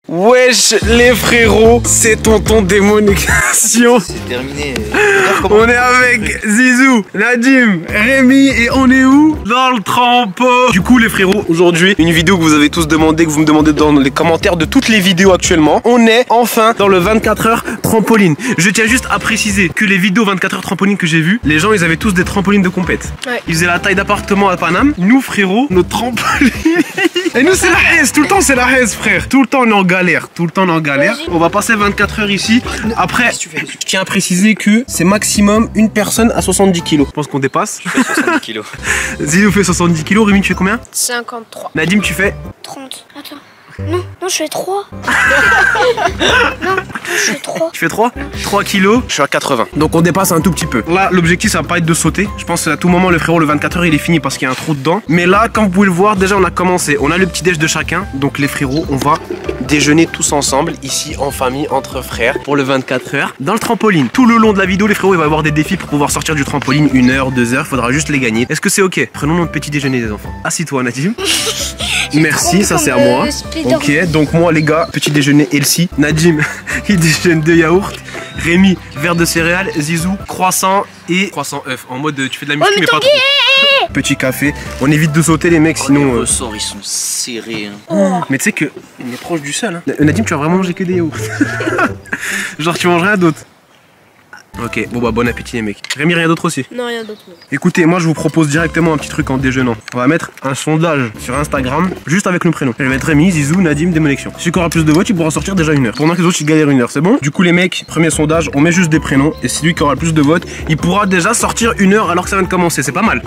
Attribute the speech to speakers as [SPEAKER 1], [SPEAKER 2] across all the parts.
[SPEAKER 1] Wesh les frérots, c'est tonton démonication.
[SPEAKER 2] C'est terminé.
[SPEAKER 1] On est avec Zizou, Nadim, Rémi et on est où? Dans le trampo. Du coup les frérots, aujourd'hui une vidéo que vous avez tous demandé, que vous me demandez dans les commentaires de toutes les vidéos actuellement. On est enfin dans le 24 heures trampoline. Je tiens juste à préciser que les vidéos 24 heures trampoline que j'ai vues, les gens ils avaient tous des trampolines de compète. Ouais. Ils faisaient la taille d'appartement à Paname. Nous frérots, notre trampoline. Et nous c'est la haise, tout le temps c'est la haise frère. Tout le temps on est en galère, tout le temps on est en galère. On va passer 24 heures ici. Après, je tiens à préciser que c'est maximum une personne à 70 kilos. Je pense qu'on dépasse.
[SPEAKER 2] Je fais 70 kilos.
[SPEAKER 1] Zizou fait 70 kilos, Rémi tu fais combien?
[SPEAKER 3] 53.
[SPEAKER 1] Nadim tu fais
[SPEAKER 3] 30. Attends. Non, je fais 3. non, je fais 3.
[SPEAKER 1] Tu fais 3? 3 kilos, je suis à 80. Donc on dépasse un tout petit peu. Là, l'objectif, ça va pas être de sauter. Je pense à tout moment, le frérot, le 24 heures, il est fini parce qu'il y a un trou dedans. Mais là, comme vous pouvez le voir, déjà, on a commencé. On a le petit déj de chacun. Donc les frérots, on va déjeuner tous ensemble, ici, en famille, entre frères, pour le 24 heures, dans le trampoline. Tout le long de la vidéo, les frérots, il va y avoir des défis pour pouvoir sortir du trampoline. 1 heure, 2 heures, faudra juste les gagner. Est-ce que c'est ok? Prenons notre petit déjeuner, les enfants. Assis-toi, Nadim. Merci, ça c'est à moi. Ok, donc moi les gars, petit déjeuner Elsie. Nadim, il déjeune 2 yaourts. Rémi, verre de céréales. Zizou, croissant et croissant œuf. En mode tu fais de la muscu mais pas trop. Petit café. On évite de sauter les mecs sinon.
[SPEAKER 2] Les ressorts ils sont serrés.
[SPEAKER 1] Mais tu sais que on est proche du sol. Hein. Nadim, tu vas vraiment manger que des yaourts. Genre tu manges rien d'autre. Ok, bon bah bon appétit les mecs. Rémi, rien d'autre aussi?
[SPEAKER 3] Non, rien d'autre.
[SPEAKER 1] Écoutez, moi je vous propose directement un petit truc en déjeunant. On va mettre un sondage sur Instagram, juste avec le prénom. Je vais mettre Rémi, Zizou, Nadim, Démoniction. Celui qui aura plus de votes, il pourra sortir déjà 1 heure. Pendant que les autres ils galèrent 1 heure, c'est bon? Du coup les mecs, premier sondage, on met juste des prénoms. Et celui qui aura le plus de votes, il pourra déjà sortir 1 heure alors que ça vient de commencer. C'est pas mal.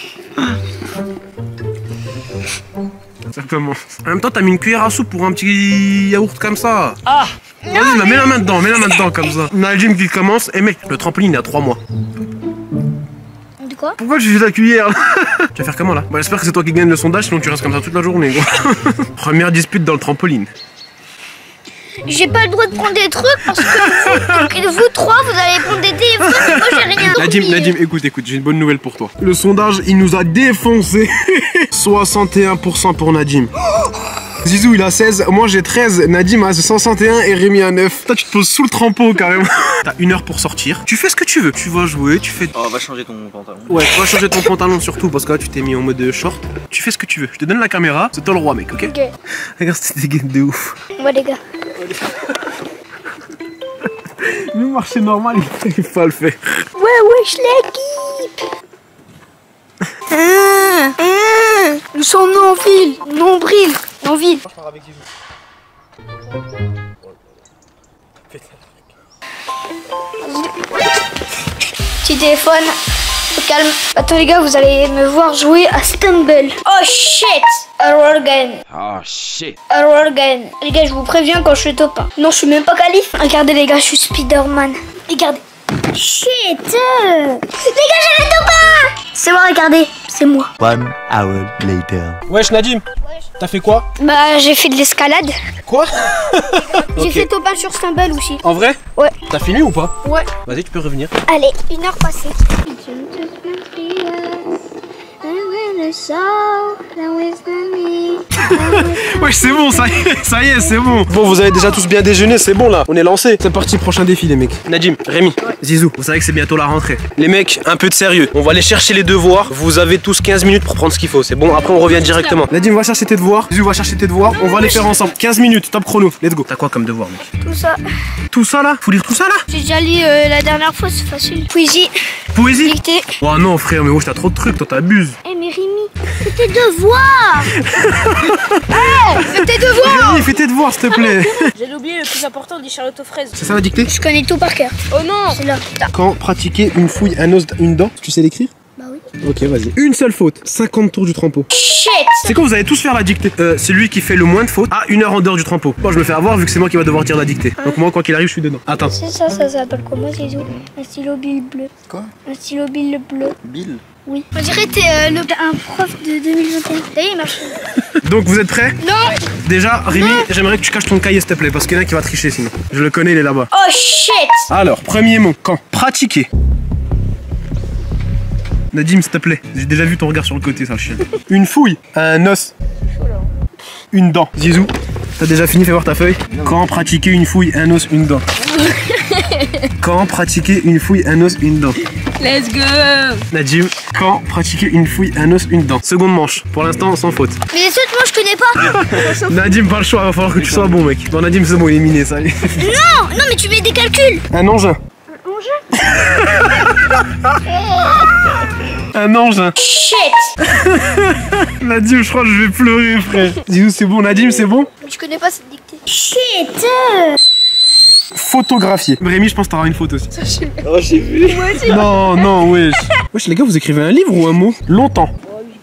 [SPEAKER 1] Exactement. En même temps, t'as mis une cuillère à soupe pour un petit yaourt comme ça. Vas-y, mets la main dedans, comme ça. Nadim qui commence. Et mec, le trampoline il a 3 mois.
[SPEAKER 3] De quoi?
[SPEAKER 1] Pourquoi tu fais la cuillère là? Tu vas faire comment là? Bah, j'espère que c'est toi qui gagne le sondage, sinon tu restes comme ça toute la journée. Gros. Première dispute dans le trampoline.
[SPEAKER 3] J'ai pas le droit de prendre des trucs parce que vous 3 vous allez prendre des téléphones et moi j'ai rien.
[SPEAKER 1] Nadim, écoute, j'ai une bonne nouvelle pour toi. Le sondage, il nous a défoncé. 61% pour Nadim. Zizou il a 16, moi j'ai 13, Nadim a 61 et Rémi a 9. Toi tu te poses sous le trampo carrément. T'as 1 heure pour sortir, tu fais ce que tu veux. Tu vas jouer, tu fais...
[SPEAKER 2] Oh, va changer ton pantalon.
[SPEAKER 1] Ouais, tu vas changer ton pantalon surtout parce que là tu t'es mis en mode short. Tu fais ce que tu veux, je te donne la caméra, c'est toi le roi mec, ok?
[SPEAKER 3] Ok.
[SPEAKER 1] Regarde c'était des gaines de ouf.
[SPEAKER 3] Ouais les gars.
[SPEAKER 1] Même marcher normal, il faut pas le faire.
[SPEAKER 3] Ouais, je l'équipe. Nous sommes nombril. En ville. Petit téléphone, au calme. Attends les gars, vous allez me voir jouer à Stumble. Oh shit! A roll game. A roll game. Les gars, je vous préviens quand je suis top 1. Non, je suis même pas qualif. Regardez les gars, je suis Spider-Man. Regardez. Shit! Les gars, j'ai le top 1! C'est moi, regardez. C'est moi.
[SPEAKER 4] 1 hour later.
[SPEAKER 1] Wesh Nadim, t'as fait quoi?
[SPEAKER 3] Bah, j'ai fait de l'escalade.
[SPEAKER 1] Quoi?
[SPEAKER 3] J'ai fait top 1 sur Stumble aussi.
[SPEAKER 1] En vrai?
[SPEAKER 3] Ouais.
[SPEAKER 1] T'as fini ou pas?
[SPEAKER 3] Ouais.
[SPEAKER 1] Vas-y, tu peux revenir.
[SPEAKER 3] Allez, 1 heure passée.
[SPEAKER 1] Wesh c'est bon, ça y est, c'est bon. Bon, vous avez déjà tous bien déjeuné, c'est bon là. On est lancé. C'est parti, prochain défi les mecs. Nadim, Rémi, Zizou, vous savez que c'est bientôt la rentrée. Les mecs, un peu de sérieux. On va aller chercher les devoirs. Vous avez tous 15 minutes pour prendre ce qu'il faut. C'est bon, après on revient directement. Nadim, va chercher tes devoirs. Zizou va chercher tes devoirs. On va les faire ensemble. 15 minutes, top chrono. Let's go. T'as quoi comme devoir mec?
[SPEAKER 3] Tout ça.
[SPEAKER 1] Tout ça là? Faut lire tout ça là?
[SPEAKER 3] J'ai déjà lu la dernière fois, c'est facile. Poésie.
[SPEAKER 1] Poésie?
[SPEAKER 3] Dictée.
[SPEAKER 1] Oh non frère, mais wesh t'as trop de trucs, toi t'abuses.
[SPEAKER 3] Eh mais Rémi, fais tes devoirs. Fais tes devoirs.
[SPEAKER 1] Rémi, fais tes devoirs s'il te plaît.
[SPEAKER 5] J'ai oublié le plus important des charlottes aux fraises.
[SPEAKER 1] C'est ça la dictée?
[SPEAKER 3] Je connais tout par cœur.
[SPEAKER 5] Oh non!
[SPEAKER 3] C'est là.
[SPEAKER 1] Quand pratiquer une fouille, un os, une dent, tu sais l'écrire?
[SPEAKER 3] Bah oui.
[SPEAKER 1] Ok, vas-y. Une seule faute, 50 tours du trampo.
[SPEAKER 3] Shit.
[SPEAKER 1] C'est quoi, vous allez tous faire la dictée. Celui qui fait le moins de fautes a 1 heure en dehors du trampo. Bon, je me fais avoir vu que c'est moi qui va devoir dire la dictée. Donc moi, quoi qu'il arrive, je suis dedans. Attends.
[SPEAKER 3] C'est ça s'appelle comment Zizou? Un stylo bille bleu.
[SPEAKER 2] Quoi?
[SPEAKER 3] Un stylo bille bleu.
[SPEAKER 2] Bill?
[SPEAKER 3] Oui. On dirait que t'es un prof de 2021. T'as vu, il marche.
[SPEAKER 1] Donc vous êtes prêts?
[SPEAKER 3] Non.
[SPEAKER 1] Déjà, Rémi, j'aimerais que tu caches ton cahier s'il te plaît, parce qu'il y en a qui va tricher sinon. Je le connais, il est là-bas.
[SPEAKER 3] Oh shit.
[SPEAKER 1] Alors, premier mot, quand? Pratiquer. Nadim, s'il te plaît, j'ai déjà vu ton regard sur le côté, sale chien. Une fouille, un os. une dent. Zizou, t'as déjà fini, fais voir ta feuille. Quand pratiquer une fouille, un os, une dent. Quand pratiquer une fouille, un os, une dent.
[SPEAKER 5] Let's go.
[SPEAKER 1] Nadim, quand pratiquer une fouille, un os, une dent. Seconde manche, pour l'instant sans faute.
[SPEAKER 3] Mais les autres, moi je connais pas.
[SPEAKER 1] Nadim, pas le choix, va falloir que tu sois bon mec. Bon Nadim, c'est bon, éliminé ça. Allez.
[SPEAKER 3] Non, mais tu mets des calculs.
[SPEAKER 1] Un engin. Un engin.
[SPEAKER 3] Shit.
[SPEAKER 1] Nadim, je crois que je vais pleurer frère. Zizou, c'est bon, Nadim, c'est bon?
[SPEAKER 3] Mais je connais pas cette dictée. Shit.
[SPEAKER 1] Photographier. Rémi, je pense que t'auras une faute aussi.
[SPEAKER 2] Oh, j'ai vu.
[SPEAKER 1] Non, non, wesh. Wesh, les gars, vous écrivez un livre ou un mot? Longtemps.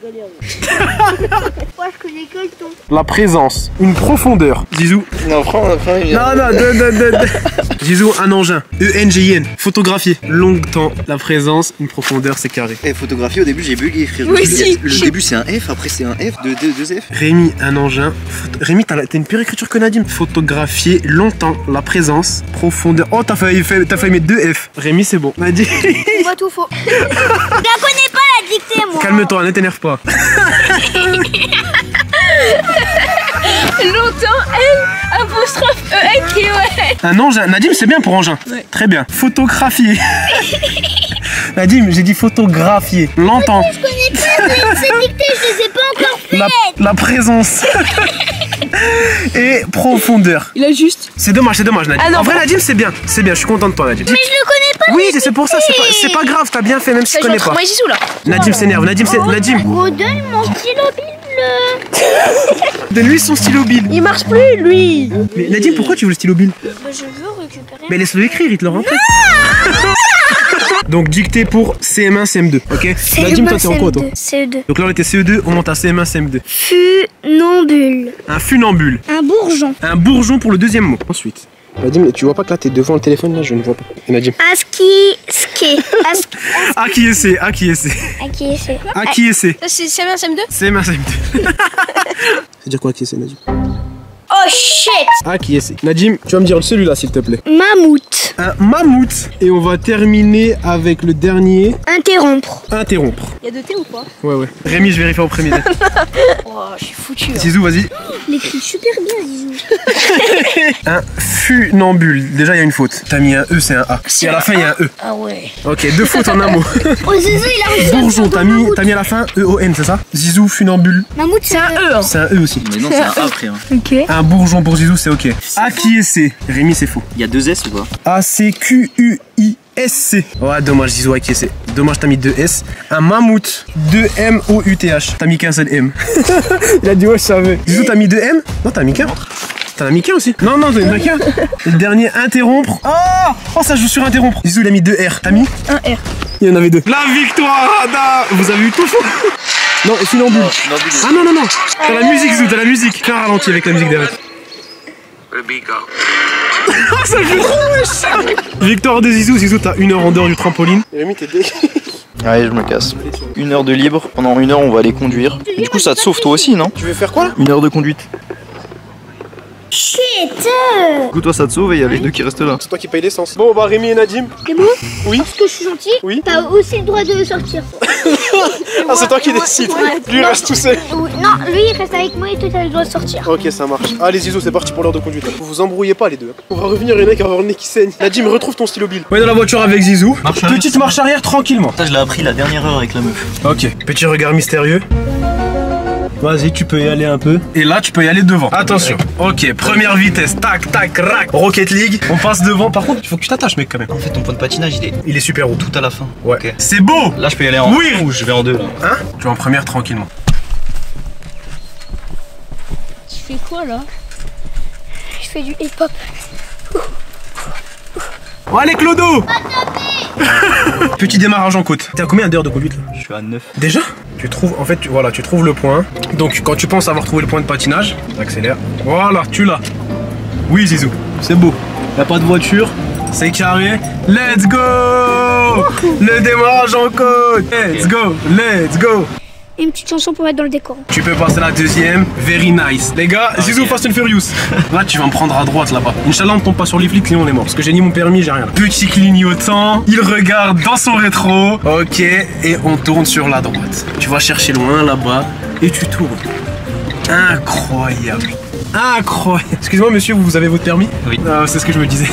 [SPEAKER 3] Moi je connais que le ton.
[SPEAKER 1] La présence. Une profondeur. Zizou.
[SPEAKER 2] Non, prends.
[SPEAKER 1] Non. Zizou, un engin. E-N-G-I-N. Photographier. Longtemps. La présence. Une profondeur, c'est carré.
[SPEAKER 2] Et photographie, au début, j'ai bugué, frère.
[SPEAKER 5] Oui, si.
[SPEAKER 2] Le début, c'est un F, après, c'est un F, deux F.
[SPEAKER 1] Rémi, un engin. Rémi, t'as une pire écriture que Nadim. Photographier. Longtemps. La présence. Profondeur. Oh, t'as failli mettre 2 F. Rémi, c'est bon. Nadim.
[SPEAKER 3] On voit tout faux. Je la connais pas la dictée, moi.
[SPEAKER 1] Calme-toi, ne t'énerve pas.
[SPEAKER 5] Longtemps, L, apostrophe E-N-K-O-N.
[SPEAKER 1] Un engin. Nadim, c'est bien pour engin.
[SPEAKER 5] Ouais.
[SPEAKER 1] Très bien. Photographier. Nadim, j'ai dit photographier. Longtemps.
[SPEAKER 3] Je connais pas cette dictée, je les ai pas encore faites.
[SPEAKER 1] La présence. Et profondeur.
[SPEAKER 5] Il a juste.
[SPEAKER 1] C'est dommage, Nadim.
[SPEAKER 5] Ah non,
[SPEAKER 1] En vrai, Nadim, c'est bien. C'est bien, je suis content de toi, Nadim.
[SPEAKER 3] Mais je le connais pas.
[SPEAKER 1] Oui, c'est pour ça, c'est pas grave, t'as bien fait, même si tu connais pas.
[SPEAKER 5] Moi, Zizou là.
[SPEAKER 1] Nadim s'énerve, Nadim.
[SPEAKER 3] Redonne mon stylo bleu.
[SPEAKER 1] Donne-lui son stylo Bill.
[SPEAKER 5] Il marche plus, lui.
[SPEAKER 1] Mais Nadim, pourquoi tu veux le stylo Bill?
[SPEAKER 3] Bah, je veux récupérer.
[SPEAKER 1] Mais laisse-le écrire, il te le rend. Donc, dictée pour CM1, CM2, ok? Nadim, toi, t'es en quoi, toi?
[SPEAKER 3] CE2.
[SPEAKER 1] Donc là, on était CE2, on monte à CM1, CM2.
[SPEAKER 3] Funambule.
[SPEAKER 1] Un funambule.
[SPEAKER 3] Un bourgeon.
[SPEAKER 1] Un bourgeon pour le deuxième mot. Ensuite. Nadim, tu vois pas que là, t'es devant le téléphone, là, je ne vois pas. Et Nadim.
[SPEAKER 3] Ski.
[SPEAKER 1] Acquiescer. Acquiescer.
[SPEAKER 5] Ça, c'est CM1, CM2.
[SPEAKER 1] CM1, CM2. C'est dire quoi acquiescer, Nadim?
[SPEAKER 3] Oh shit.
[SPEAKER 1] Acquiescer. Nadim, tu vas me dire celui-là, s'il te plaît.
[SPEAKER 3] Mammouth.
[SPEAKER 1] Un mammouth. Et on va terminer avec le dernier.
[SPEAKER 3] Interrompre.
[SPEAKER 1] Interrompre.
[SPEAKER 5] Il y a 2 T ou pas?
[SPEAKER 1] Ouais. Rémi, je vérifie au premier.
[SPEAKER 5] Oh, je suis foutu. Là.
[SPEAKER 1] Zizou, vas-y.
[SPEAKER 3] Il écrit super bien, Zizou.
[SPEAKER 1] Un funambule. Déjà, il y a une faute. T'as mis un E, c'est un A. Et à la fin, il y a un E.
[SPEAKER 5] Ah ouais.
[SPEAKER 1] Ok, 2 fautes en un mot.
[SPEAKER 3] Oh, Zizou, il a réussi.
[SPEAKER 1] Bourgeon, t'as mis à la fin E-O-N, c'est ça? Zizou, funambule.
[SPEAKER 3] Mammouth, c'est un E.
[SPEAKER 1] C'est un E aussi.
[SPEAKER 2] Mais non, c'est un A après. Hein.
[SPEAKER 5] Ok.
[SPEAKER 1] Un bourgeon pour Zizou, c'est ok. Acquiescer. Rémi, c'est faux.
[SPEAKER 2] Il y a 2 S ou pas?
[SPEAKER 1] A-C-Q-U-I-S-C. Ouais, dommage, Zizou, acquiescer. Dommage, t'as mis 2 S. Un mammouth. 2 M-O-U-T-H. T'as mis qu'un seul M. Il a dit, ouais, je savais. Zizou, t'as mis 2 M? Non, t'as mis qu'un. T'en as mis qu'un aussi? Non, t'en as mis qu'un. Et le dernier, interrompre. Oh, ça joue sur interrompre. Zizou, il a mis 2 R. T'as mis?
[SPEAKER 5] Un R.
[SPEAKER 1] Il y en avait 2. La victoire, Vous avez eu tout faux. Non, et funambule. Ah non. T'as la musique, Zizou, t'as la musique. Fais un ralenti avec la musique derrière. Ça fait trop wesh. Victoire de Zizou. Zizou, t'as 1 heure en dehors du trampoline. Rémi, t'es deg.
[SPEAKER 2] Allez, je me casse. 1 heure de libre. Pendant 1 heure, on va aller conduire. Et du coup, ça te sauve toi aussi, non?
[SPEAKER 1] Tu veux faire quoi là?
[SPEAKER 2] 1 heure de conduite.
[SPEAKER 3] Shit.
[SPEAKER 2] Du coup, toi, ça te sauve et il y a les 2 qui restent là.
[SPEAKER 1] C'est toi qui paye l'essence. Bon, bah Rémi et Nadim.
[SPEAKER 3] C'est bon?
[SPEAKER 1] Oui.
[SPEAKER 3] Parce que je suis gentil.
[SPEAKER 1] Oui.
[SPEAKER 3] T'as aussi le droit de sortir.
[SPEAKER 1] Ah, c'est toi qui décides. Lui, il reste tout seul.
[SPEAKER 3] Non, lui il reste avec moi et toi t'as le droit de sortir.
[SPEAKER 1] Ok, ça marche. Allez, Zizou, c'est parti pour l'heure de conduite. Vous vous embrouillez pas, les deux. On va revenir, il y en a qui va avoir le nez qui saigne. Nadim, retrouve ton stylo Bill. On est dans la voiture avec Zizou. Petite marche arrière tranquillement.
[SPEAKER 2] Ça, je l'ai appris la dernière heure avec la meuf.
[SPEAKER 1] Ok, petit regard mystérieux. Vas-y, tu peux y aller un peu. Et là, tu peux y aller devant. Attention. Ok, première vitesse. Tac, tac, rac. Rocket League. On passe devant. Par contre, il faut que tu t'attaches, mec, quand même.
[SPEAKER 2] En fait, ton point de patinage,
[SPEAKER 1] Il est super haut.
[SPEAKER 2] tout à la fin.
[SPEAKER 1] Ouais.
[SPEAKER 2] Ok.
[SPEAKER 1] C'est beau.
[SPEAKER 2] Là, je peux y aller en
[SPEAKER 1] Oui.
[SPEAKER 2] ou je vais en 2 là.
[SPEAKER 1] Hein? Tu vas en première tranquillement.
[SPEAKER 5] Tu fais quoi là?
[SPEAKER 3] Je fais du hip-hop.
[SPEAKER 1] Bon, allez, Clodo. Petit démarrage en côte. T'es à combien d'heures de conduite là?
[SPEAKER 2] Je suis à 9.
[SPEAKER 1] Déjà? Tu trouves, en fait, voilà, tu trouves le point. Donc, quand tu penses avoir trouvé le point de patinage, accélère. Voilà, tu l'as. Oui, Zizou, c'est beau. Y'a pas de voiture, c'est carré. Let's go! Le démarrage en côte. Let's go, let's go.
[SPEAKER 3] Et une petite chanson pour mettre dans le décor.
[SPEAKER 1] Tu peux passer la deuxième, very nice. Les gars, Zizou Fast and Furious. Là, tu vas me prendre à droite là-bas. Inch'Allah, on tombe pas sur les flics, sinon on est mort. Parce que j'ai ni mon permis, j'ai rien. Petit clignotant, il regarde dans son rétro. Ok, et on tourne sur la droite. Tu vas chercher loin là-bas et tu tournes. Incroyable. Incroyable. Excusez-moi monsieur, vous avez votre permis?
[SPEAKER 2] Oui.
[SPEAKER 1] C'est ce que je me disais.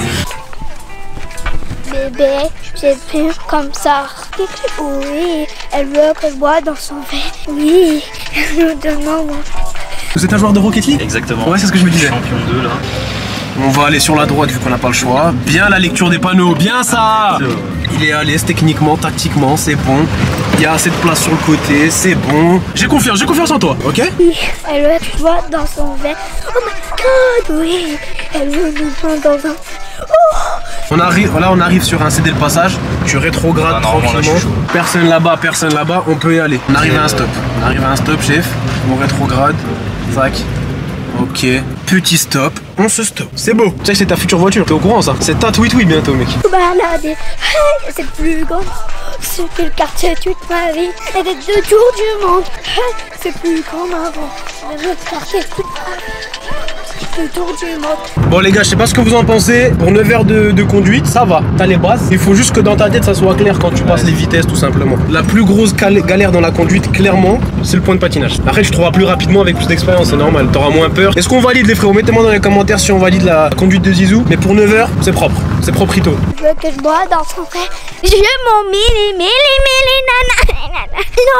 [SPEAKER 3] Bébé, j'ai vu comme ça. Oui, elle veut que je bois dans son verre. Oui, elle nous demande.
[SPEAKER 1] Vous êtes un joueur de Rocket League?
[SPEAKER 2] Exactement.
[SPEAKER 1] Ouais, c'est ce que je me disais.
[SPEAKER 2] Champion 2 là.
[SPEAKER 1] On va aller sur la droite vu qu'on n'a pas le choix. Bien la lecture des panneaux, bien ça. Il est à l'aise techniquement, tactiquement, c'est bon. Il y a assez de place sur le côté, c'est bon. J'ai confiance en toi, ok?
[SPEAKER 3] Oui, elle veut que je bois dans son verre. Oh my god, oui, elle veut nous prendre dans un...
[SPEAKER 1] On arrive sur un CD le passage. Tu rétrogrades tranquillement. Personne là-bas, on peut y aller. On arrive à un stop. Chef. On rétrograde. Tac. Ok. Petit stop. On se stoppe. C'est beau. Tu sais que c'est ta future voiture. T'es au courant ça? C'est ta tweet bientôt, mec.
[SPEAKER 3] Balader, c'est plus grand. C'est que le quartier toute ma vie. Et des 2 tours du monde. C'est plus grand avant. Mais le quartier toute ma vie. Le tour du monde.
[SPEAKER 1] Bon les gars, je sais pas ce que vous en pensez. Pour 9 heures de conduite, ça va. T'as les bases. Il faut juste que dans ta tête ça soit clair quand tu passes les vitesses tout simplement. La plus grosse galère dans la conduite, clairement, c'est le point de patinage. Après tu trouveras plus rapidement avec plus d'expérience, c'est normal. T'auras moins peur. Est-ce qu'on valide les frérots? Mettez-moi dans les commentaires si on valide la conduite de Zizou. Mais pour 9 heures, c'est propre. C'est proprito.
[SPEAKER 3] Je veux que je bois dans son frère. Je m'en mille nana.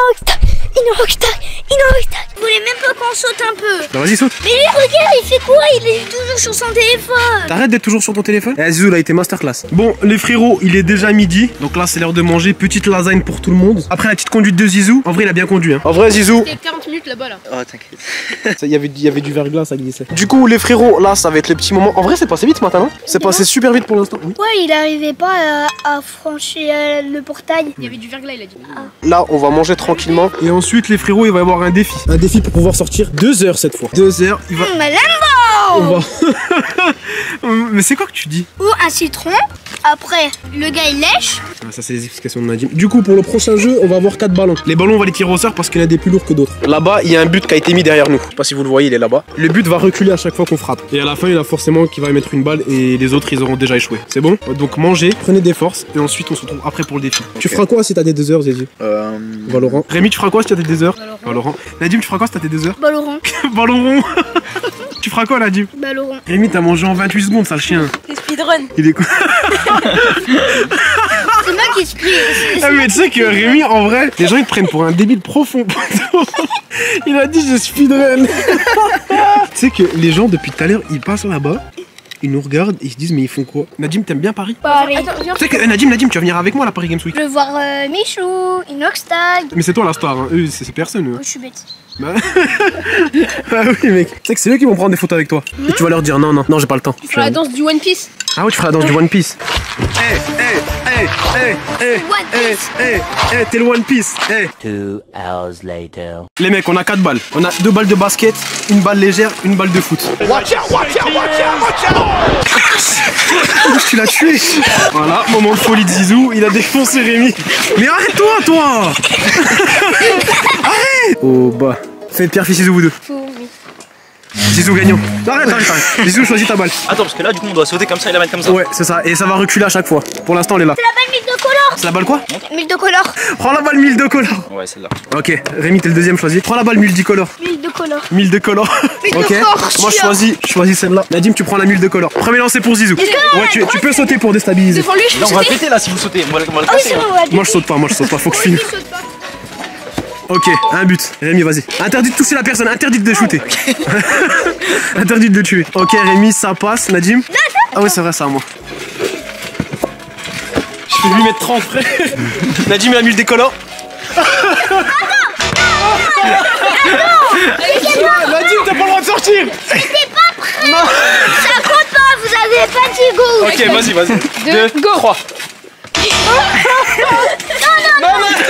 [SPEAKER 3] Vous voulez même pas qu'on saute un peu?
[SPEAKER 1] Bah vas-y saute.
[SPEAKER 3] Mais lui regarde, il fait quoi? Il est toujours sur son téléphone.
[SPEAKER 1] T'arrêtes d'être toujours sur ton téléphone? Eh Zizou, là, il était masterclass. Bon, les frérots, il est déjà midi. Donc là, c'est l'heure de manger. Petite lasagne pour tout le monde. Après la petite conduite de Zizou, en vrai, il a bien conduit. Hein. En vrai, Zizou.
[SPEAKER 5] C'était 40 minutes là-bas là.
[SPEAKER 2] Oh, t'inquiète.
[SPEAKER 1] Il y avait du verglas, ça glissait. Du coup, les frérots, là, ça va être les petits moments. En vrai, c'est passé vite ce matin, non? C'est passé super vite pour l'instant. Oui.
[SPEAKER 3] Ouais, il arrivait pas à franchir le portail.
[SPEAKER 5] Il y avait du verglas, il a dit.
[SPEAKER 1] Là, on va manger tranquillement. Et ensuite, les frérots, il va y avoir un défi. Un défi pour pouvoir sortir 2 heures cette fois. 2 heures, il va. On va. Mais c'est quoi que tu dis?
[SPEAKER 3] Ou un citron. Après, le gars il lèche.
[SPEAKER 1] Ah, ça, c'est les explications de Nadim. Du coup, pour le prochain jeu, on va avoir 4 ballons. Les ballons, on va les tirer au sort parce qu'il y en a des plus lourds que d'autres. Là-bas, il y a un but qui a été mis derrière nous. Je sais pas si vous le voyez, il est là-bas. Le but va reculer à chaque fois qu'on frappe. Et à la fin, il y en a forcément qui va mettre une balle et les autres, ils auront déjà échoué. C'est bon? Donc mangez, prenez des forces et ensuite, on se retrouve après pour le défi. Okay. Tu feras quoi si t'as des 2 heures, Zézu? Valorant. Rémi, tu feras quoi si t'as des 2 heures? Valorant. Nadim, tu feras quoi si t'as des 2 heures?
[SPEAKER 3] Valorant.
[SPEAKER 1] Valorant. Tu feras quoi, Nadim?
[SPEAKER 3] Valorant.
[SPEAKER 1] Rémi, t'as mangé en 28 secondes, ça le chien.
[SPEAKER 5] C'est speedrun.
[SPEAKER 1] Il est quoi?
[SPEAKER 3] C'est moi qui explique.
[SPEAKER 1] Ah mais tu sais que Rémi, en vrai, les gens ils te prennent pour un débile profond. Il a dit je speedrun. Tu sais que les gens depuis tout à l'heure, ils passent là-bas, ils nous regardent et ils se disent mais ils font quoi? Nadim, t'aimes bien Paris?
[SPEAKER 3] Paris.
[SPEAKER 5] Attends, viens.
[SPEAKER 1] Tu sais que Nadim, tu vas venir avec moi à la Paris Games Week.
[SPEAKER 3] Je veux voir Michou, Inoxtag.
[SPEAKER 1] Mais c'est toi la star, hein. Eux c'est personne. Eux.
[SPEAKER 3] Je suis bête.
[SPEAKER 1] Bah... ah oui mec. Tu sais que c'est eux qui vont prendre des photos avec toi. Et tu vas leur dire non, j'ai pas le temps.
[SPEAKER 5] Tu feras la danse du One Piece.
[SPEAKER 1] Ah ouais, tu feras la danse du One Piece. T'es le One Piece.
[SPEAKER 4] 2 hours later.
[SPEAKER 1] Les mecs, on a 4 balles. On a 2 balles de basket, une balle légère, une balle de foot. Watch out. Tu l'as tué. Voilà, moment de folie de Zizou, il a défoncé Rémi. Mais arrête-toi, toi. Arrête. Oh bah. Faites pierre fils Zizou vous deux. Zizou gagnant. Arrête. Zizou, choisis ta balle.
[SPEAKER 2] Attends, parce que là, du coup, on doit sauter comme ça et la mettre comme ça.
[SPEAKER 1] Ouais, c'est ça. Et ça va reculer à chaque fois. Pour l'instant, elle est là.
[SPEAKER 3] C'est la balle 1000 de color.
[SPEAKER 1] C'est la balle quoi?
[SPEAKER 3] 1000 de color.
[SPEAKER 1] Prends la balle 1000 de color.
[SPEAKER 2] Ouais, celle-là.
[SPEAKER 1] Ok, Rémi, t'es le deuxième choisi. Prends la balle 1000 de color.
[SPEAKER 3] 1000 de color.
[SPEAKER 1] 1000 de color. Ok. Moi, je choisis celle-là. Nadim, tu prends la 1000 de color. Premier lancer pour Zizou. Ouais, tu peux sauter pour déstabiliser.
[SPEAKER 5] Devant lui, je
[SPEAKER 2] Là,
[SPEAKER 5] peux
[SPEAKER 2] on va le
[SPEAKER 5] sauter.
[SPEAKER 2] péter là si vous sautez. On va le
[SPEAKER 3] Ah oui,
[SPEAKER 2] casser.
[SPEAKER 3] c'est
[SPEAKER 2] hein.
[SPEAKER 3] vrai.
[SPEAKER 1] Moi, je saute pas. Faut que je finisse.
[SPEAKER 5] Saute pas.
[SPEAKER 1] Ok, un but. Rémi, vas-y. Interdit de toucher la personne, interdit de shooter. Interdit de le tuer. Ok, Rémi, ça passe. Nadim? Ah ouais, c'est vrai, ça, moi. Je vais lui mettre 30, frère. Nadim, il a mis le décolore. Nadim, t'as pas le droit de sortir.
[SPEAKER 3] C'était pas prêt. Non. Ça compte pas, vous avez pas dit go.
[SPEAKER 1] Ok, vas-y. 2,
[SPEAKER 5] go.
[SPEAKER 1] 3. Non.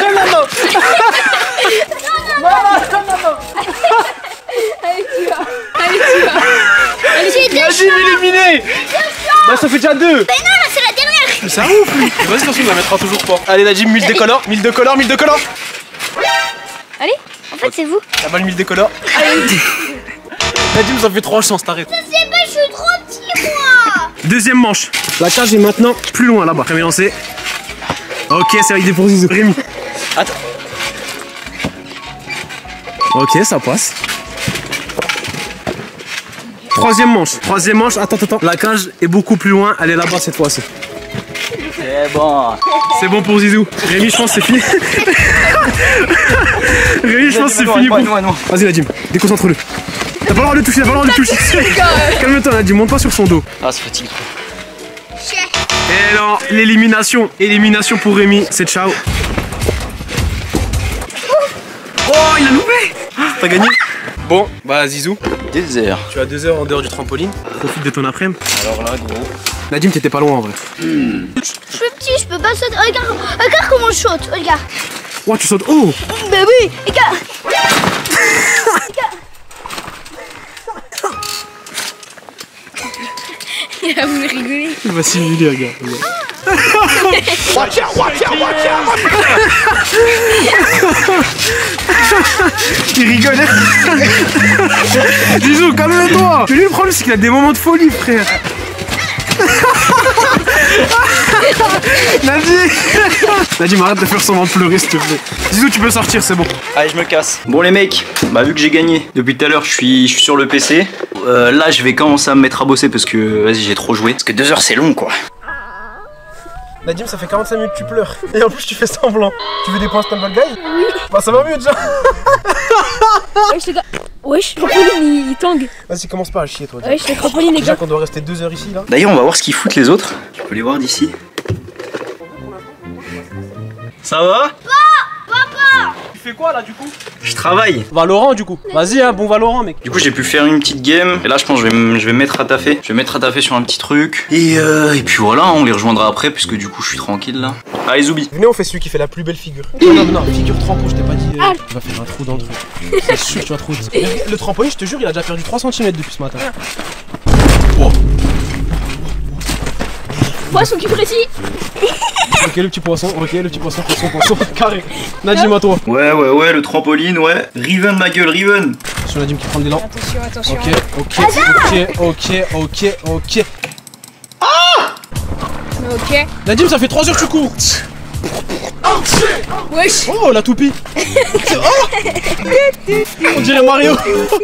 [SPEAKER 5] Allez,
[SPEAKER 1] Nadim éliminé. Bah ça fait déjà 2.
[SPEAKER 3] Mais non, c'est la dernière.
[SPEAKER 1] Ça ouf. Vas-y, attention, il la mettra toujours pas. Allez, Nadim, 1000 décolores. 1000 décolores.
[SPEAKER 5] Allez.
[SPEAKER 3] En fait, c'est vous.
[SPEAKER 1] La balle 1000 décolores. Nadim, ça fait 3 chances, t'arrêtes.
[SPEAKER 3] Je sais pas, je suis trop petit, moi.
[SPEAKER 1] Deuxième manche. La cage est maintenant plus loin là-bas. Premier lancé. Ok, c'est validé pour Zizou. Rémi.
[SPEAKER 2] Attends.
[SPEAKER 1] Ok, ça passe. Troisième manche, attends. La cage est beaucoup plus loin, elle est là-bas cette fois-ci.
[SPEAKER 2] C'est bon.
[SPEAKER 1] C'est bon pour Zizou. Rémi, je pense que c'est fini. Rémi, je pense que c'est fini. Vas-y, Nadim, déconcentre-le. T'as pas le droit de le toucher, Calme-toi, Nadim, monte pas sur son dos.
[SPEAKER 2] Ah, ça fatigue trop.
[SPEAKER 1] Et non, l'élimination. Élimination pour Rémi, c'est ciao. Oh, il a loupé. T'as gagné. Bon, bah Zizou,
[SPEAKER 2] Désert.
[SPEAKER 1] tu as 2 heures en dehors du trampoline. Profite de ton après-midi.
[SPEAKER 2] Alors là, gros.
[SPEAKER 1] Nadim, t'étais pas loin en vrai.
[SPEAKER 3] Je suis petit, je peux pas sauter. Regarde comment je saute. Regarde.
[SPEAKER 1] Oh, tu sautes haut.
[SPEAKER 3] Bah oui, regarde.
[SPEAKER 5] Il a voulu rigoler.
[SPEAKER 1] Il va simuler, regarde. Il rigole. Zizou, calme-toi. Mais lui, le problème, c'est qu'il a des moments de folie, frère. Nadim, arrête de faire semblant de pleurer, s'il te plaît. Zizou, tu peux sortir, c'est bon.
[SPEAKER 2] Allez, je me casse. Bon les mecs, bah vu que j'ai gagné depuis tout à l'heure, je suis sur le PC. Là, je vais commencer à me mettre à bosser parce que vas-y, j'ai trop joué. Parce que 2 heures, c'est long quoi.
[SPEAKER 1] Nadim, ça fait 45 minutes que tu pleures. Et en plus, tu fais semblant. Tu veux des points Stumble Guy? Oui. Bah, ça va mieux déjà.
[SPEAKER 5] Wesh les gars. Wesh, trampoline il tangue.
[SPEAKER 1] Vas-y, commence pas à chier, toi.
[SPEAKER 5] Wesh, les trampolines les
[SPEAKER 1] Déjà
[SPEAKER 5] gars.
[SPEAKER 1] qu'on doit rester 2 heures ici, là.
[SPEAKER 2] D'ailleurs, on va voir ce qu'ils foutent les autres. Tu peux les voir d'ici. Ça va?
[SPEAKER 1] Tu fais quoi, là, du coup?
[SPEAKER 2] Je travaille.
[SPEAKER 1] Valorant, du coup. Vas-y, hein, bon Valorant, mec.
[SPEAKER 2] Du coup, j'ai pu faire une petite game. Et là, je pense que je vais me mettre à taffer. Je vais me mettre à taffer sur un petit truc. Et puis voilà, on les rejoindra après, puisque du coup, je suis tranquille là. Allez, Zoubi.
[SPEAKER 1] Venez, on fait celui qui fait la plus belle figure. Non, figure trampo, je t'ai pas dit. Tu vas faire un trou dans le truc. C'est sûr que tu vas trop vite. Le trampoline, je te jure, il a déjà perdu 3 cm depuis ce matin. Oh.
[SPEAKER 5] Poisson qui précis.
[SPEAKER 1] Ok, le petit poisson, poisson, carré. Nadim, à toi.
[SPEAKER 2] Ouais, le trampoline, ouais. Riven, ma gueule, Riven.
[SPEAKER 1] Sur Nadim qui prend de l'élan.
[SPEAKER 5] Attention.
[SPEAKER 1] Ok.
[SPEAKER 5] Ok.
[SPEAKER 1] Nadim, ça fait 3 heures que tu cours.
[SPEAKER 5] Wesh.
[SPEAKER 1] Oh, la toupie. On dirait Mario.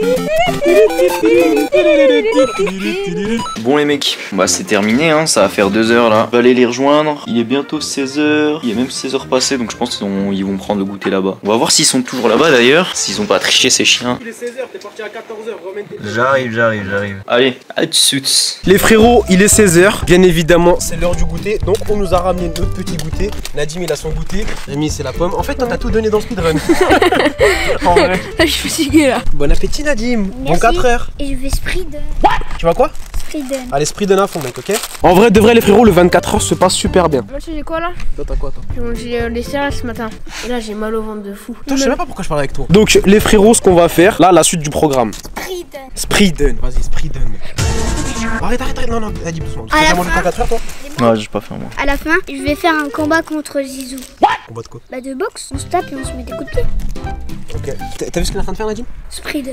[SPEAKER 2] Bon les mecs, bah c'est terminé hein, ça va faire 2 heures là. On va aller les rejoindre, il est bientôt 16 h. Il est même 16 h passées donc je pense qu'ils vont prendre le goûter là-bas. On va voir s'ils sont toujours là-bas d'ailleurs, s'ils ont pas triché ces chiens.
[SPEAKER 1] Il est 16 h, t'es parti à 14 h.
[SPEAKER 2] J'arrive. Allez, à tout de suite.
[SPEAKER 1] Les frérots, il est 16 h. Bien évidemment, c'est l'heure du goûter. Donc on nous a ramené notre petit goûter. Nadim il a son goûter. Rémi c'est la pomme. En fait toi t'as tout donné dans le speedrun. En vrai.
[SPEAKER 5] Je suis fatigué là.
[SPEAKER 1] Bon appétit Nadim. Bon 4 heures.
[SPEAKER 3] Et je vais Spriden.
[SPEAKER 1] Tu vas quoi?
[SPEAKER 3] Spriden.
[SPEAKER 1] Allez Spriden à fond mec, ok? En vrai de vrai les frérots, le 24 h se passe super bien.
[SPEAKER 5] Moi tu sais j'ai quoi là?
[SPEAKER 1] Toi t'as quoi toi?
[SPEAKER 5] J'ai mangé les céréales ce matin. Et là j'ai mal au ventre de fou.
[SPEAKER 1] Toi je sais même pas pourquoi je parle avec toi. Donc les frérots, ce qu'on va faire, là la suite du programme. Spriden. Vas-y Spriden. Arrête, non, Nadim doucement. Tu vas manger ton 4 heures toi?
[SPEAKER 2] Ouais, j'ai pas faim moi.
[SPEAKER 3] À la fin, je vais faire un combat contre Zizou.
[SPEAKER 1] Combat de quoi?
[SPEAKER 3] Bah de boxe, on se tape et on se met des coups de pied.
[SPEAKER 1] Ok. T'as vu ce qu'il est en train de faire Nadim?
[SPEAKER 3] Spriden.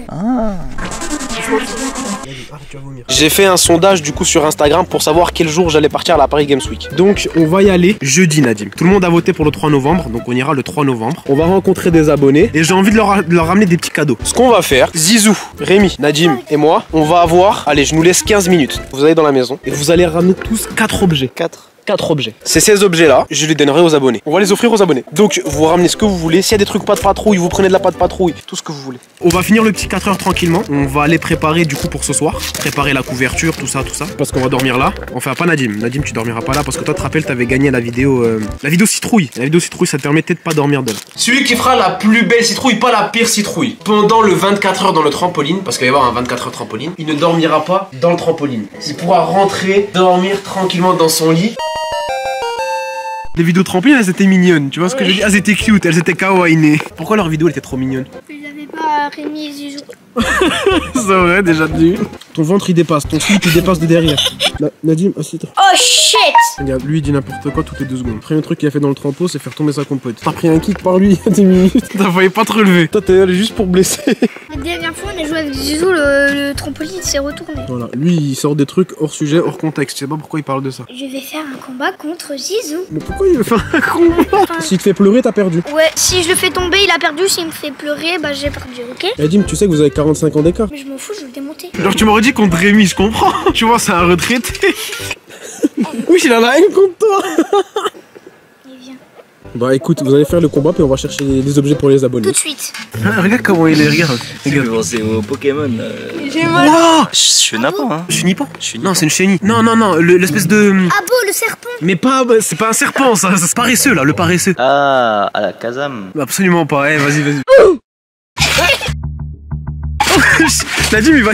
[SPEAKER 1] J'ai fait un sondage du coup sur Instagram pour savoir quel jour j'allais partir à la Paris Games Week. Donc on va y aller jeudi Nadim. Tout le monde a voté pour le 3 novembre, donc on ira le 3 novembre. On va rencontrer des abonnés et j'ai envie de leur ramener des petits cadeaux. Ce qu'on va faire, Zizou, Rémi, Nadim et moi, on va avoir, allez je nous laisse 15 minutes. Vous allez dans la maison et vous allez ramener tous 4 objets. 4 objets. C'est ces objets-là, je les donnerai aux abonnés. On va les offrir aux abonnés. Donc, vous ramenez ce que vous voulez. S'il y a des trucs pâte patrouille, vous prenez de la pâte patrouille, tout ce que vous voulez. On va finir le petit 4 heures tranquillement. On va aller préparer du coup pour ce soir. Préparer la couverture, tout ça. Parce qu'on va dormir là. Enfin, pas Nadim. Nadim, tu dormiras pas là parce que toi, tu te rappelles, t'avais gagné la vidéo citrouille. La vidéo citrouille, ça te permettait de pas dormir d'elle. Celui qui fera la plus belle citrouille, pas la pire citrouille. Pendant le 24 heures dans le trampoline, parce qu'il va y avoir un 24 heures trampoline, il ne dormira pas dans le trampoline. Il pourra rentrer, dormir tranquillement dans son lit. Les vidéos trampoline, elles étaient mignonnes, tu vois ce que je dis? Elles étaient cute, elles étaient kawaii. Pourquoi leurs vidéos étaient trop mignonnes?
[SPEAKER 3] Je n'avais pas Rémi et Zizou.
[SPEAKER 1] C'est vrai, déjà dit. Ton ventre il dépasse, ton slip il dépasse de derrière. Nadim, assieds-toi.
[SPEAKER 3] Oh shit!
[SPEAKER 1] Regarde, lui il dit n'importe quoi toutes les 2 secondes. Le premier truc qu'il a fait dans le trempeau, c'est faire tomber sa compote. T'as pris un kick par lui il y a 10 minutes. T'as failli pas te relever. Toi t'es allé juste pour blesser.
[SPEAKER 3] La dernière fois, on a joué avec Zizou, le trampoline s'est retourné.
[SPEAKER 1] Voilà, lui il sort des trucs hors sujet, hors contexte. Je sais pas pourquoi il parle de ça.
[SPEAKER 3] Je vais faire un combat contre Zizou.
[SPEAKER 1] Mais pourquoi il veut faire un combat? S'il te fait pleurer, t'as perdu.
[SPEAKER 3] Ouais, si je le fais tomber, il a perdu. S'il me fait pleurer, bah j'ai perdu, ok?
[SPEAKER 1] Dim, tu sais que vous avez 45 ans d'écart.
[SPEAKER 3] Mais je m'en fous, je vais le démonter.
[SPEAKER 1] Genre tu m'aurais dit contre Rémi, je comprends. Tu vois, c'est un retraité. Oui, il en a une contre toi.
[SPEAKER 3] Il vient.
[SPEAKER 1] Bah écoute, vous allez faire le combat puis on va chercher des objets pour les abonnés.
[SPEAKER 3] Tout de suite.
[SPEAKER 1] Ah, regarde comment il est, regarde.
[SPEAKER 2] Ça fait penser au Pokémon.
[SPEAKER 5] J'ai mal.
[SPEAKER 1] Wow,
[SPEAKER 2] Chenapan, hein.
[SPEAKER 1] Chenipan?
[SPEAKER 2] Chenipan.
[SPEAKER 1] Non, c'est une chenille. Non, l'espèce de...
[SPEAKER 3] Ah beau, le serpent.
[SPEAKER 1] Mais pas, c'est pas un serpent ça, c'est paresseux là, le paresseux.
[SPEAKER 2] Ah, à la Kazam.
[SPEAKER 1] Absolument pas, eh, vas-y. Nadim il va...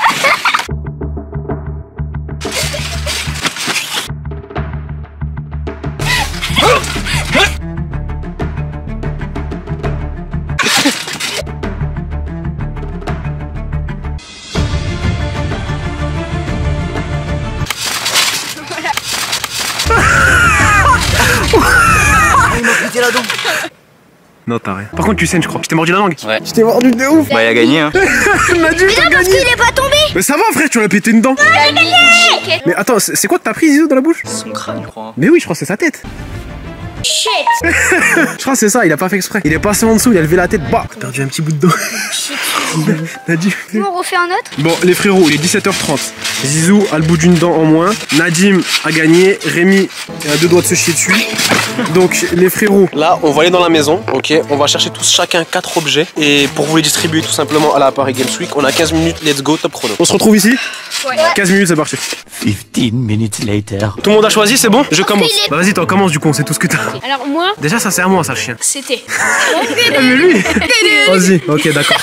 [SPEAKER 2] Il m'a pété la dent.
[SPEAKER 1] Non, t'as rien. Par contre, tu saignes, je crois. Je t'ai mordu la langue.
[SPEAKER 2] Ouais.
[SPEAKER 1] Je t'ai mordu de ouf.
[SPEAKER 2] Bah, il a gagné, hein.
[SPEAKER 1] Nadim, t'as
[SPEAKER 3] Parce
[SPEAKER 1] gagné.
[SPEAKER 3] qu'il est pas tombé.
[SPEAKER 1] Mais ça va, frère, tu lui as pété une dent. Mais attends, c'est quoi que t'as pris, Zizou, dans la bouche?
[SPEAKER 2] Son crâne, je crois.
[SPEAKER 1] Mais oui, je crois que c'est sa tête.
[SPEAKER 3] Shit.
[SPEAKER 1] Je crois que c'est ça, il a pas fait exprès. Il est passé en dessous, il a levé la tête, bah, t'as perdu un petit bout de dent. Nadim.
[SPEAKER 3] Nous on refait un autre.
[SPEAKER 1] Bon, les frérots, il est 17h30. Zizou a le bout d'une dent en moins. Nadim a gagné. Rémi est à 2 doigts de se chier dessus. Donc, les frérots, là, on va aller dans la maison. Ok, on va chercher tous chacun 4 objets. Et pour vous les distribuer tout simplement à la Paris Games Week, on a 15 minutes. Let's go, top chrono. On se retrouve ici?
[SPEAKER 3] Ouais.
[SPEAKER 1] 15 minutes, c'est parti.
[SPEAKER 4] 15 minutes later.
[SPEAKER 1] Tout le monde a choisi, c'est bon? Je commence. Bah, vas-y, t'en commences du coup, on sait tout ce que t'as.
[SPEAKER 5] Alors moi,
[SPEAKER 1] Déjà, ça sert à moi, ça, le chien.
[SPEAKER 5] c'était.
[SPEAKER 1] Ah, mais lui. Vas-y, ok, d'accord.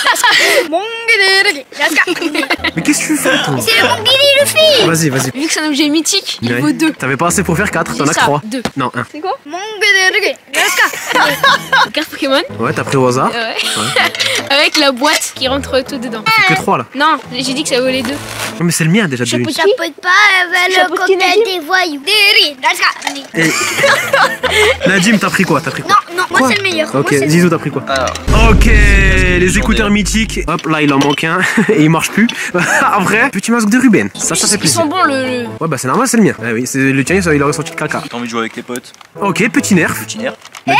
[SPEAKER 1] Mais qu'est-ce que tu fais, toi?
[SPEAKER 3] C'est mon Billy le fils.
[SPEAKER 1] Vas-y.
[SPEAKER 5] Vu que c'est un objet mythique, il
[SPEAKER 1] Ouais.
[SPEAKER 5] vaut 2.
[SPEAKER 1] T'avais pas assez pour faire 4, t'en as que
[SPEAKER 5] Ça,
[SPEAKER 1] 3.
[SPEAKER 5] 2.
[SPEAKER 1] Non, 1.
[SPEAKER 5] C'est quoi?
[SPEAKER 3] Mon Billy
[SPEAKER 5] Carte Pokémon.
[SPEAKER 1] Ouais, t'as pris au hasard.
[SPEAKER 5] Ouais. Avec la boîte qui rentre tout dedans.
[SPEAKER 1] Que 3 là.
[SPEAKER 5] Non, j'ai dit que ça valait 2.
[SPEAKER 1] Non, mais c'est le mien déjà de lui.
[SPEAKER 3] Chapeaute pas le
[SPEAKER 5] Chapeaute qui,
[SPEAKER 3] cocktail
[SPEAKER 5] Nadim?
[SPEAKER 3] des voyous.
[SPEAKER 1] Et... Nadim, t'as pris quoi? T'as pris quoi?
[SPEAKER 3] Non, moi c'est le meilleur.
[SPEAKER 1] Ok,
[SPEAKER 3] Moi, c'est le
[SPEAKER 1] Zizou, t'as pris quoi?
[SPEAKER 2] Alors,
[SPEAKER 1] Ok, les écouteurs mythiques. Hop, là, il en manque un et il marche plus. Après, petit masque de Ruben. Ça fait
[SPEAKER 5] Ils
[SPEAKER 1] plaisir.
[SPEAKER 5] sont bons le.
[SPEAKER 1] Ouais, bah c'est normal, c'est le mien. Ouais, oui, c'est le tien, il a ressenti le caca.
[SPEAKER 2] t'as envie de jouer avec tes potes?
[SPEAKER 1] Ok, petit nerf.
[SPEAKER 2] Petit nerf.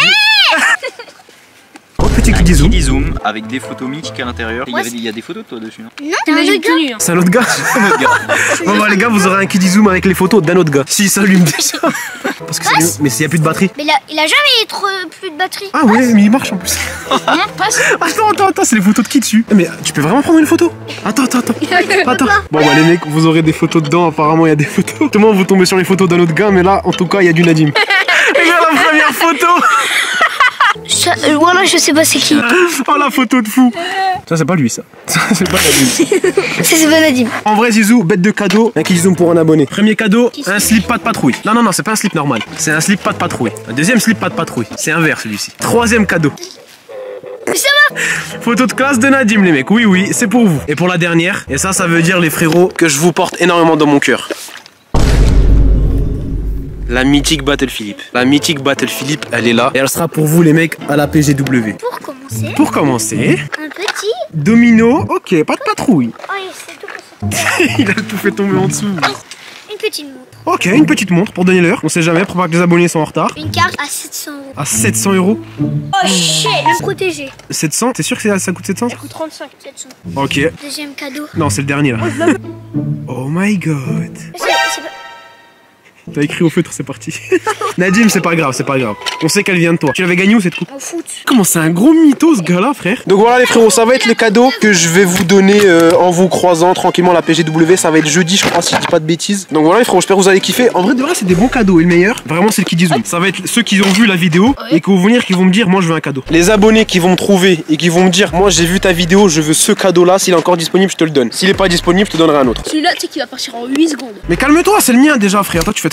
[SPEAKER 1] Oh, petit
[SPEAKER 2] Un
[SPEAKER 1] Kiddy Zoom.
[SPEAKER 2] Kiddy Zoom avec des photos mythiques à l'intérieur. Il y a des photos de toi dessus, non?
[SPEAKER 3] Non,
[SPEAKER 5] Il a
[SPEAKER 3] le
[SPEAKER 5] eu
[SPEAKER 3] gars.
[SPEAKER 5] tout nu.
[SPEAKER 1] C'est un autre gars.
[SPEAKER 2] Notre gars.
[SPEAKER 1] Bon, bah, les gars, vous aurez un Kiddy Zoom avec les photos d'un autre gars. Si, ça allume déjà. Parce que mais s'il y a plus de batterie.
[SPEAKER 3] Mais il a jamais trop plus de batterie.
[SPEAKER 1] Ah ouais, mais il marche en plus.
[SPEAKER 5] Non, passe.
[SPEAKER 1] Attends, c'est les photos de qui dessus? Mais tu peux vraiment prendre une photo? Attends. Bon bah les mecs, vous aurez des photos dedans, apparemment il y a des photos. Tout le monde vous tombez sur les photos d'un autre gars, mais là en tout cas il y a du Nadim. Regarde la première photo.
[SPEAKER 3] Voilà, je sais pas c'est qui.
[SPEAKER 1] Oh la photo de fou. Ça c'est pas lui ça. Ça c'est pas Nadim.
[SPEAKER 3] Ça c'est pas Nadim.
[SPEAKER 1] En vrai Zizou, bête de cadeau, un Kiddy Zoom pour un abonné. Premier cadeau, un slip pas de patrouille. Non, c'est pas un slip normal. C'est un slip pas de patrouille. Un deuxième slip pas de patrouille. C'est un vert celui-ci. Troisième cadeau.
[SPEAKER 3] Ça va.
[SPEAKER 1] Photo de classe de Nadim les mecs, oui, c'est pour vous. Et pour la dernière, et ça veut dire les frérots que je vous porte énormément dans mon cœur. La mythique Battle Philippe. La mythique Battle Philippe, elle est là. Et elle sera pour vous les mecs à la PGW.
[SPEAKER 3] Pour commencer,
[SPEAKER 1] Pour commencer,
[SPEAKER 3] un petit.
[SPEAKER 1] domino, ok, pas de patrouille.
[SPEAKER 3] Oh, c'est tout pour ça.
[SPEAKER 1] Il a tout fait tomber en dessous.
[SPEAKER 3] Une petite montre.
[SPEAKER 1] Ok, une petite montre pour donner l'heure. On sait jamais, pour pas que les abonnés sont en retard.
[SPEAKER 3] Une carte à 700 euros.
[SPEAKER 1] À 700 euros.
[SPEAKER 3] Oh shit. Le protéger.
[SPEAKER 1] 700, t'es sûr que ça coûte 700?
[SPEAKER 5] Ça coûte 35.
[SPEAKER 3] 700.
[SPEAKER 1] Ok.
[SPEAKER 3] Deuxième cadeau.
[SPEAKER 1] Non, c'est le dernier là. Oh my god.
[SPEAKER 3] C'est pas...
[SPEAKER 1] T'as écrit au feutre, c'est parti. Nadim, c'est pas grave. On sait qu'elle vient de toi. Tu l'avais gagné ou cette coupe?
[SPEAKER 3] En foot.
[SPEAKER 1] Comment c'est un gros mytho ce gars-là, frère. Donc voilà les frérots, ça va être le cadeau que je vais vous donner en vous croisant tranquillement la PGW. Ça va être jeudi, je crois, si je dis pas de bêtises. Donc voilà les frérots, j'espère que vous allez kiffer. En vrai de vrai, c'est des bons cadeaux et le meilleur, vraiment c'est le Kiddy Zoom. Ça va être ceux qui ont vu la vidéo et qui vont venir, qui vont me dire, moi je veux un cadeau. Les abonnés qui vont me trouver et qui vont me dire, moi j'ai vu ta vidéo, je veux ce cadeau-là. S'il est encore disponible, je te le donne. S'il est pas disponible, je te donnerai un autre.
[SPEAKER 5] Celui-là, tu sais qu'il va partir en 8 secondes.
[SPEAKER 1] Mais calme-toi, c'est le mien déjà, frère. Toi tu fais trop.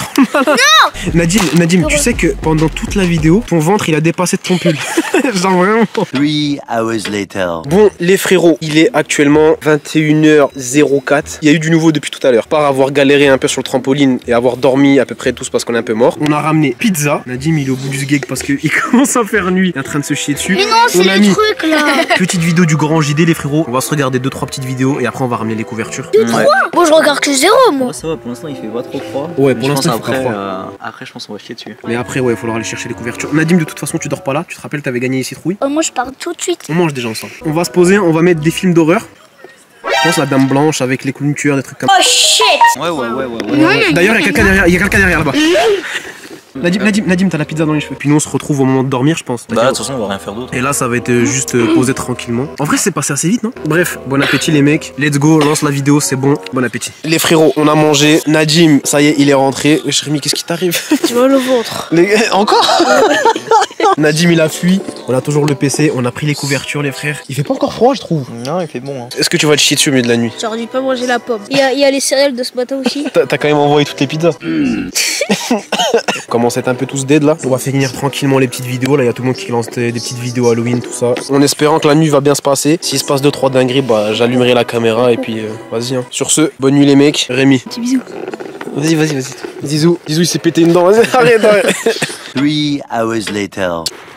[SPEAKER 3] Non.
[SPEAKER 1] Nadim, tu sais que pendant toute la vidéo, ton ventre il a dépassé de ton pull. Genre vraiment.
[SPEAKER 4] 3 hours later.
[SPEAKER 1] Bon, les frérots, il est actuellement 21h04. Il y a eu du nouveau depuis tout à l'heure. Par avoir galéré un peu sur le trampoline et avoir dormi à peu près tous parce qu'on est un peu mort. On a ramené pizza. Nadim, il est au bout du sgeg parce qu'il commence à faire nuit. Il est en train de se chier dessus.
[SPEAKER 3] Mais non, c'est le truc là.
[SPEAKER 1] Petite vidéo du grand JD, les frérots. On va se regarder 2-3 petites vidéos et après on va ramener les couvertures.
[SPEAKER 3] 2-3 Bon, je regarde que 0 moi.
[SPEAKER 2] Ça va, pour l'instant il fait pas trop froid.
[SPEAKER 1] Ouais, pour l'instant il fait pas froid.
[SPEAKER 2] Après je pense qu'on va chier dessus.
[SPEAKER 1] Mais après, ouais, il va falloir aller chercher les couvertures. Nadim, de toute façon, tu dors pas là. Tu te rappelles, t'avais gagné les citrouilles.
[SPEAKER 3] Moi, je pars tout de suite.
[SPEAKER 1] On mange déjà ensemble. On va se poser, on va mettre des films d'horreur. Je pense la Dame Blanche avec les clowns tueurs, des trucs comme ça.
[SPEAKER 3] Oh shit.
[SPEAKER 2] Ouais.
[SPEAKER 1] D'ailleurs, il y a quelqu'un derrière là-bas. Nadim, t'as la pizza dans les cheveux. Puis nous, on se retrouve au moment de dormir, je pense.
[SPEAKER 2] Bah, de toute façon, on va rien faire d'autre.
[SPEAKER 1] Et là, ça va être juste posé tranquillement. En vrai, c'est passé assez vite, non? Bref, bon appétit, les mecs. Let's go, lance la vidéo, c'est bon. Bon appétit. Les frérots, on a mangé. Nadim, ça y est, il est rentré. Rémi, qu'est-ce qui t'arrive?
[SPEAKER 3] Tu vois le ventre.
[SPEAKER 1] Encore Nadim, il a fui. On a toujours le PC. On a pris les couvertures, les frères. Il fait pas encore froid, je trouve.
[SPEAKER 2] Non, il fait bon. Hein.
[SPEAKER 1] Est-ce que tu vas te chier dessus au milieu de la nuit?
[SPEAKER 3] J'aurais dû pas manger la pomme. Il y a les céréales de ce matin aussi.
[SPEAKER 1] T'as quand même envoyé toutes les pizzas. Commence à être un peu tous dead là. On va finir tranquillement les petites vidéos. Là, il y a tout le monde qui lance des petites vidéos Halloween, tout ça. En espérant que la nuit va bien se passer. S'il se passe 2-3 dingueries, bah j'allumerai la caméra et puis vas-y. Hein. Sur ce, bonne nuit les mecs. Rémi.
[SPEAKER 3] Petit bisou.
[SPEAKER 1] Vas-y. Zizou, il s'est pété une dent. Vas-y, arrête.
[SPEAKER 4] 3 hours later.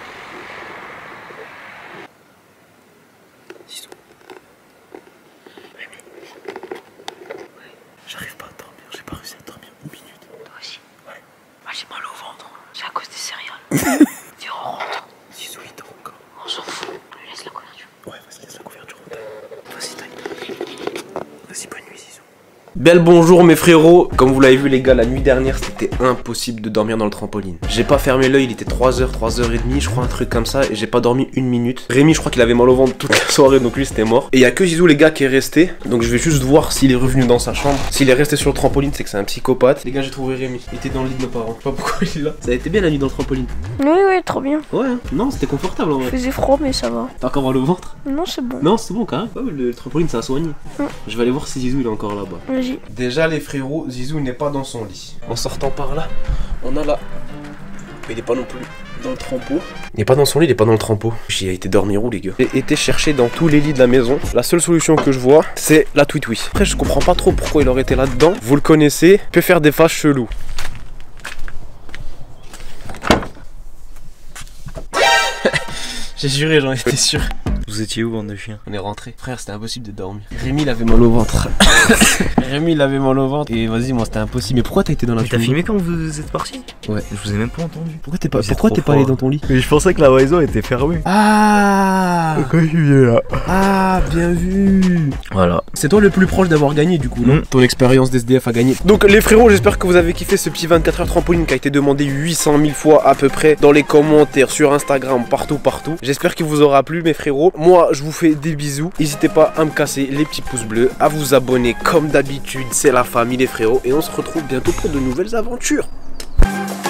[SPEAKER 1] J'arrive pas à dormir, j'ai pas réussi à dormir une minute.
[SPEAKER 5] Toi aussi? Ouais. Moi j'ai mal au ventre. C'est à cause des céréales. Viens, on rentre.
[SPEAKER 1] Zizou, il dort encore.
[SPEAKER 5] On s'en fout. On lui laisse la couverture.
[SPEAKER 1] Ouais, vas-y, laisse la couverture. Vas-y, vas-y, bonne nuit, Zizou. Bel bonjour mes frérots. Comme vous l'avez vu les gars, la nuit dernière c'était impossible de dormir dans le trampoline. J'ai pas fermé l'œil, il était 3h, 3h30 je crois, un truc comme ça, et j'ai pas dormi une minute. Rémi, je crois qu'il avait mal au ventre toute la soirée, donc lui c'était mort. Et il y a que Zizou les gars qui est resté, donc je vais juste voir s'il est revenu dans sa chambre. S'il est resté sur le trampoline, c'est que c'est un psychopathe. Les gars, j'ai trouvé Rémi, il était dans le lit de nos parents. Je sais pas pourquoi il est là. Ça a été bien la nuit dans le trampoline.
[SPEAKER 3] Oui, trop bien.
[SPEAKER 1] Ouais, hein. Non, c'était confortable en vrai.
[SPEAKER 3] Il faisait froid, mais ça va.
[SPEAKER 1] T'as encore mal au ventre?
[SPEAKER 3] Non, c'est bon.
[SPEAKER 1] Non, c'est bon quand même. Ouais, le trampoline ça a soigné.
[SPEAKER 3] Mm.
[SPEAKER 1] Je vais aller voir si Zizou il est encore là-bas.
[SPEAKER 3] Vas-y.
[SPEAKER 1] Déjà les frérots, Zizou n'est pas dans son lit. En sortant par là, on a là. Il est pas non plus dans le trempeau. Il n'est pas dans son lit, il est pas dans le trempeau. J'y ai été dormir où les gars? J'ai été chercher dans tous les lits de la maison. La seule solution que je vois, c'est la Twitwi. Après je comprends pas trop pourquoi il aurait été là-dedans. Vous le connaissez, il peut faire des faces cheloues. J'ai juré, j'en étais sûr.
[SPEAKER 2] Vous étiez où, bande de chiens?
[SPEAKER 1] On est rentré. Frère, c'était impossible de dormir. Rémi, il avait mal au ventre. Rémi, il avait mal au ventre. Et vas-y, moi, c'était impossible. Mais pourquoi t'as été dans la
[SPEAKER 2] T'as filmé quand vous êtes parti?
[SPEAKER 1] Ouais.
[SPEAKER 2] Je vous ai même pas entendu.
[SPEAKER 1] Pourquoi t'es pas allé dans ton lit?
[SPEAKER 2] Mais je pensais que la maison était fermée.
[SPEAKER 1] Ah,
[SPEAKER 2] Pourquoi je suis là?
[SPEAKER 1] ah, bien vu.
[SPEAKER 2] Voilà.
[SPEAKER 1] C'est toi le plus proche d'avoir gagné du coup, non? Ton expérience d'SDF a gagné. Donc les frérots, j'espère que vous avez kiffé ce petit 24 heures trampoline qui a été demandé 800 000 fois à peu près dans les commentaires, sur Instagram, partout. J'espère qu'il vous aura plu mes frérots. Moi, je vous fais des bisous. N'hésitez pas à me casser les petits pouces bleus, à vous abonner comme d'habitude. C'est la famille les frérots et on se retrouve bientôt pour de nouvelles aventures.